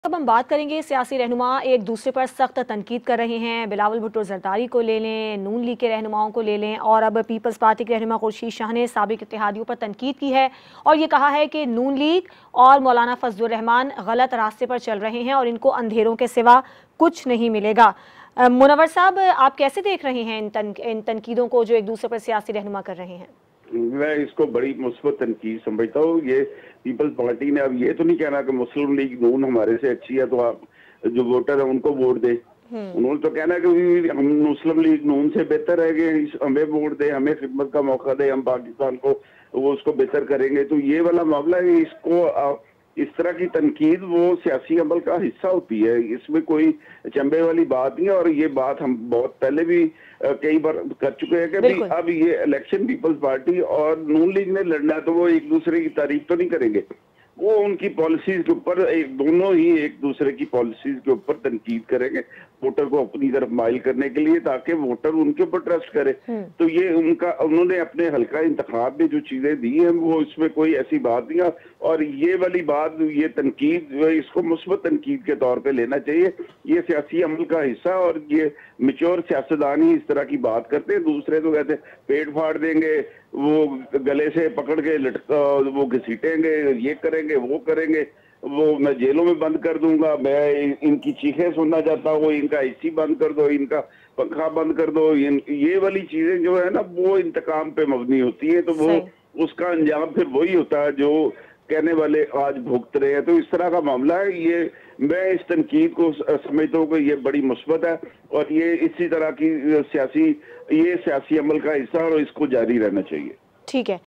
अब हम बात करेंगे, सियासी रहनुमा एक दूसरे पर सख्त तनकीद कर रहे हैं। बिलावल भुट्टो जरदारी को ले लें, नून लीग के रहनुमाओं को ले लें, और अब पीपल्स पार्टी के रहनुमा खुर्शीद शाह ने साबिक इत्तेहादियों पर तनकीद की है और ये कहा है कि नून लीग और मौलाना फजलुर रहमान गलत रास्ते पर चल रहे हैं और इनको अंधेरों के सिवा कुछ नहीं मिलेगा। मुनव्वर साहब, आप कैसे देख रहे हैं इन तनकीदों को जो एक दूसरे पर सियासी रहनुमा कर रहे हैं? मैं इसको बड़ी मुस्बत तनकीद समझता हूँ। ये पीपल्स पार्टी ने अब ये तो नहीं कहना कि मुस्लिम लीग नून हमारे से अच्छी है तो आप जो वोटर है उनको वोट दे। उन्होंने तो कहना है कि हम मुस्लिम लीग नून से बेहतर है कि हमें वोट दे, हमें खिदमत का मौका दे, हम पाकिस्तान को वो उसको बेहतर करेंगे। तो ये वाला मामला है, इसको इस तरह की तनकीद वो सियासी अमल का हिस्सा होती है, इसमें कोई चंबे वाली बात नहीं है। और ये बात हम बहुत पहले भी कई बार कर चुके हैं कि भाई अब ये इलेक्शन पीपल्स पार्टी और नून लीग ने लड़ना है तो वो एक दूसरे की तारीफ तो नहीं करेंगे, वो उनकी पॉलिसीज के ऊपर दोनों ही एक दूसरे की पॉलिसीज के ऊपर तनकीद करेंगे वोटर को अपनी तरफ माइल करने के लिए, ताकि वोटर उनके ऊपर ट्रस्ट करे। तो ये उन्होंने अपने हल्का इंतखाब में जो चीजें दी हैं वो इसमें कोई ऐसी बात नहीं है। और ये वाली बात, ये तनकीद, इसको मुस्बत तनकीद के तौर पे लेना चाहिए। ये सियासी अमल का हिस्सा, और ये मेच्योर सियासतदान ही इस तरह की बात करते हैं। दूसरे तो कहते हैं पेट फाड़ देंगे, वो गले से पकड़ के वो घसीटेंगे, ये करेंगे वो करेंगे, वो मैं जेलों में बंद कर दूंगा, मैं इनकी चीखें सुनना चाहता हूँ, इनका एसी बंद कर दो, इनका पंखा बंद कर दो। ये वाली चीजें जो है ना वो इंतकाम पे मबनी होती है, तो वो उसका अंजाम फिर वही होता है जो कहने वाले आज भुगत रहे हैं। तो इस तरह का मामला है। ये मैं इस तनकीद को समझता हूँ कि ये बड़ी मुस्बत है और ये इसी तरह की सियासी अमल का हिस्सा और इसको जारी रहना चाहिए। ठीक है।